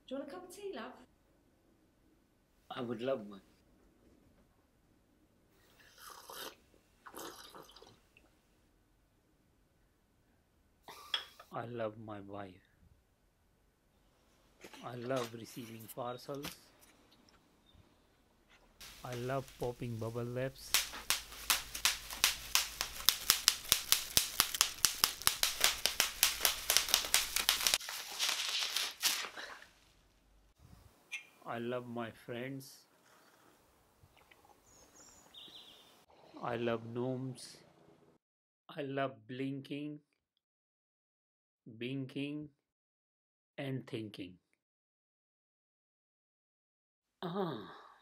Do you want a cup of tea, love? I would love one. I love my wife. I love receiving parcels. I love popping bubble wraps. I love my friends. I love gnomes. I love blinking, binking, and thinking. Ah,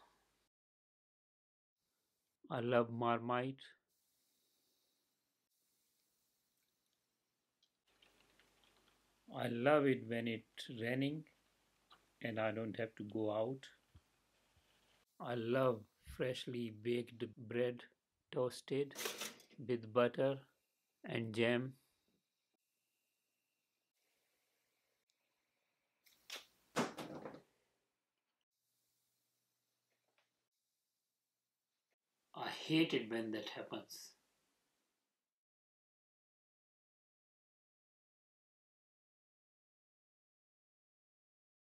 I love Marmite. I love it when it's raining and I don't have to go out. I love freshly baked bread toasted with butter and jam. I hate it when that happens.